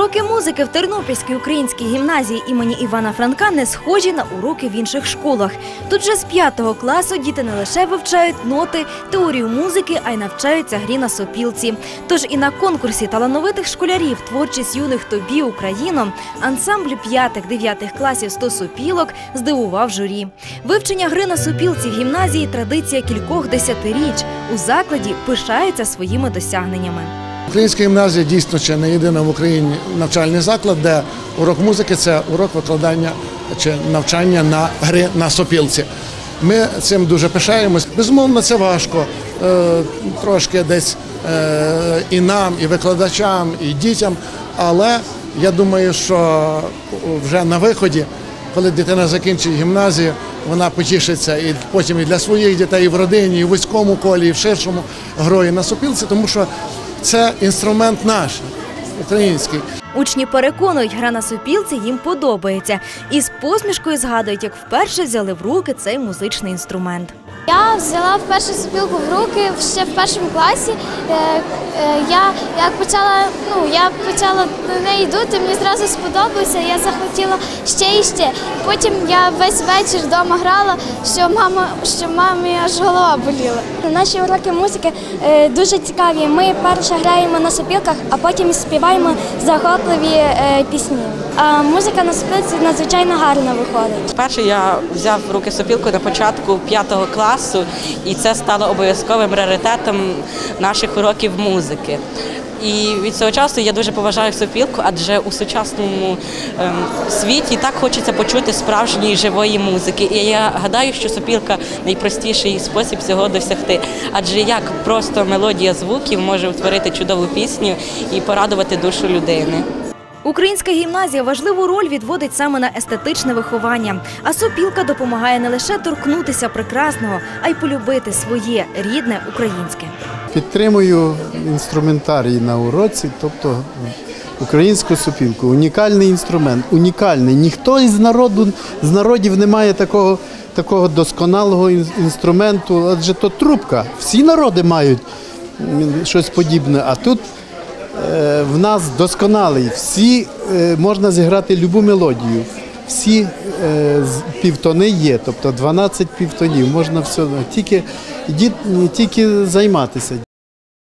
Уроки музики в Тернопільській українській гімназії імені Івана Франка не схожі на уроки в інших школах. Тут же з 5 класу діти не лише вивчають ноти, теорію музики, а й навчаються грі на сопілці. Тож і на конкурсі талановитих школярів «Творчість юних тобі, Україно» ансамбль 5-9 класів «100 сопілок» здивував журі. Вивчення гри на сопілці в гімназії – традиція кількох десятиріч. У закладі пишаються своїми досягненнями. Українська гімназія дійсно ще не єдина в Україні навчальний заклад, де урок музики – це урок викладання чи навчання на гри на сопілці. Ми цим дуже пишаємось. Безумовно, це важко, трошки десь і нам, і викладачам, і дітям, але я думаю, що вже на виході, коли дитина закінчить гімназію, вона потішиться і потім і для своїх дітей, і в родині, і в вузькому колі, і в ширшому грою на сопілці, тому що це інструмент наш, український. Учні переконують, гра на сопілці їм подобається. І з посмішкою згадують, як вперше взяли в руки цей музичний інструмент. Я взяла вперше сопілку в руки ще в першому класі. Я почала до неї дути, мені зразу сподобалося, я захотіла ще і ще. Потім я весь вечір вдома грала, що мамі аж голова боліла. Наші уроки музики дуже цікаві. Ми перше граємо на сопілках, а потім співаємо захопливі пісні. А музика на сопілці надзвичайно гарно виходить. Вперше я взяв в руки сопілку на початку 5 класу, і це стало обов'язковим пріоритетом наших уроків музики. І від цього часу я дуже поважаю сопілку, адже у сучасному світі так хочеться почути справжньої живої музики. І я гадаю, що сопілка – найпростіший спосіб цього досягти. Адже як просто мелодія звуків може утворити чудову пісню і порадувати душу людини. Українська гімназія важливу роль відводить саме на естетичне виховання. А сопілка допомагає не лише торкнутися прекрасного, а й полюбити своє, рідне, українське. Підтримую інструментарій на уроці, тобто українську сопілку. Унікальний інструмент, унікальний. Ніхто із народів не має такого досконалого інструменту, адже то трубка. Всі народи мають щось подібне, а тут в нас досконалий. Всі можна зіграти любу мелодію. Всі півтони є, тобто 12 півтонів, можна все, тільки займатися.